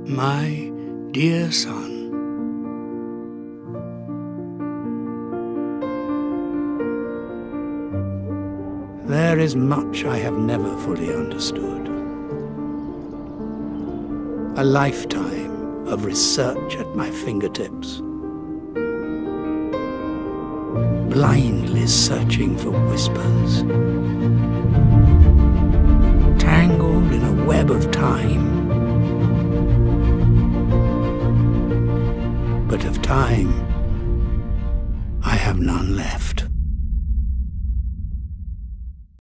My dear son, there is much I have never fully understood. A lifetime of research at my fingertips, blindly searching for whispers, tangled in a web of time. But of time, I have none left.